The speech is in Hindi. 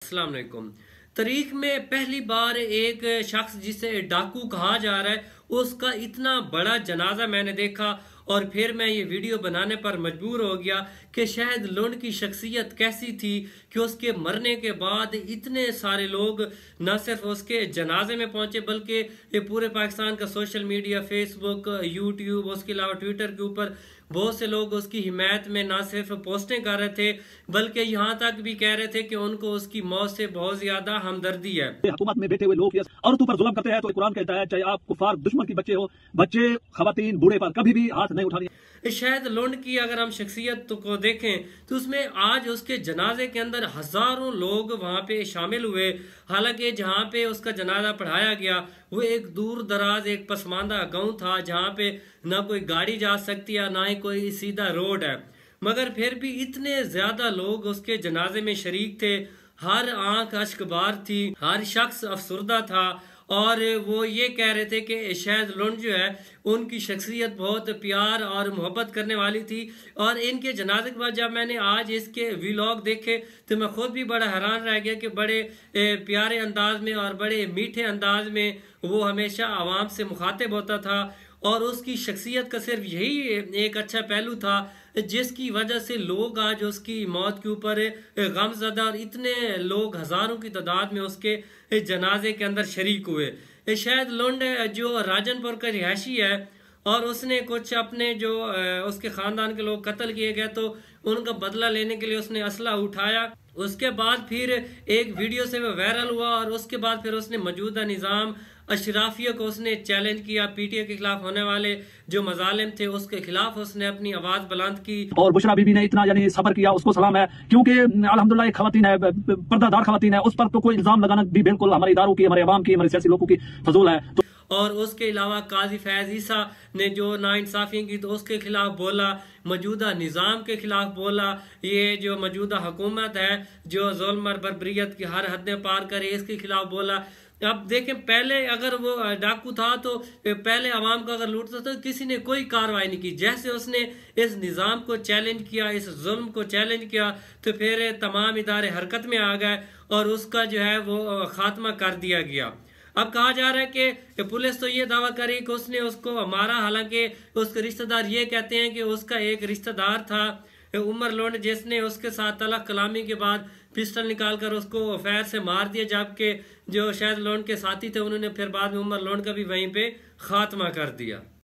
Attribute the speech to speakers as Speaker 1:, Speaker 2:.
Speaker 1: अस्सलाम वालेकुम। तारीख में पहली बार एक शख्स जिसे डाकू कहा जा रहा है उसका इतना बड़ा जनाजा मैंने देखा और फिर मैं ये वीडियो बनाने पर मजबूर हो गया कि शायद लुंड की शख्सियत कैसी थी कि उसके मरने के बाद इतने सारे लोग न सिर्फ उसके जनाजे में पहुंचे बल्कि ये पूरे पाकिस्तान का सोशल मीडिया, फेसबुक, यूट्यूब, उसके अलावा ट्विटर के ऊपर बहुत से लोग उसकी हिमायत में ना सिर्फ पोस्टें कर रहे थे बल्कि यहाँ तक भी कह रहे थे कि उनको उसकी मौत से बहुत ज्यादा हमदर्दी है।
Speaker 2: हुकूमत में बैठे हुए लोग औरतों पर जुल्म करते हैं तो कुरान कहता है चाहे आप कुफार दुश्मन की बच्चे हो, बच्चे, खवातीन, बूढ़े पर कभी भी हाथ नहीं उठानी।
Speaker 1: शायद लुंड की अगर हम शख्सियत को देखें तो उसमें आज उसके जनाजे के अंदर हजारों लोग वहां पे शामिल हुए। हालांकि जहां पे उसका जनाजा पढ़ाया गया वो एक दूर दराज एक पसमानदा गांव था जहां पे ना कोई गाड़ी जा सकती है ना ही कोई सीधा रोड है, मगर फिर भी इतने ज्यादा लोग उसके जनाजे में शरीक थे। हर आंख अश्कबार थी, हर शख्स अफसुर्दा था और वो ये कह रहे थे कि शायद लुंड जो है उनकी शख्सियत बहुत प्यार और मोहब्बत करने वाली थी। और इनके जनाजे के बाद जब मैंने आज इसके व्लॉग देखे तो मैं खुद भी बड़ा हैरान रह गया कि बड़े प्यारे अंदाज में और बड़े मीठे अंदाज में वो हमेशा आवाम से मुखातिब होता था और उसकी शख्सियत का सिर्फ यही एक अच्छा पहलू था जिसकी वजह से लोग आज उसकी मौत के ऊपर गमज़दा और इतने लोग हजारों की तादाद में उसके जनाजे के अंदर शरीक हुए। शायद लुंड जो राजनपुर का रिहायशी है और उसने कुछ अपने जो उसके खानदान के लोग कत्ल किए गए तो उनका बदला लेने के लिए उसने असला उठाया। उसके बाद फिर एक वीडियो से वो वायरल हुआ और उसके बाद फिर उसने मौजूदा निज़ाम अशराफिया को उसने चैलेंज किया। पीटीए के खिलाफ होने वाले जो मजालिम थे उसके खिलाफ उसने अपनी आवाज बुलंद की
Speaker 2: और बुशरा बीबी ने इतना यानी सब्र किया, उसको सलाम है क्योंकि अल्हम्दुलिल्लाह एक खवातीन है, पर्दादार खवातीन है, उस पर तो कोई इल्जाम लगाना भी बिल्कुल हमारे इदारों की, हमारे अवाम की, हमारे सियासी लोगों की फजूल है। तो
Speaker 1: और उसके अलावा काजी फैज ईसा ने जो नाइंसाफी की तो उसके खिलाफ बोला, मौजूदा निज़ाम के खिलाफ बोला, ये जो मौजूदा हुकूमत है जो जुल्म और बर्बरियत की हर हद पार करे इसके खिलाफ बोला। अब देखें पहले अगर वो डाकू था तो पहले आवाम को अगर लूटता तो किसी ने कोई कार्रवाई नहीं की। जैसे उसने इस निज़ाम को चैलेंज किया, इस जुल्म को चैलेंज किया तो फिर तमाम इदारे हरकत में आ गए और उसका जो है वो खात्मा कर दिया गया। अब कहा जा रहा है कि पुलिस तो ये दावा करे कि उसने उसको मारा, हालांकि उसके रिश्तेदार ये कहते हैं कि उसका एक रिश्तेदार था उमर लुंड जिसने उसके साथ तलक कलामी के बाद पिस्टल निकालकर उसको फैर से मार दिया, जबकि जो शायद लुंड के साथी थे उन्होंने फिर बाद में उमर लुंड का भी वहीं पे खात्मा कर दिया।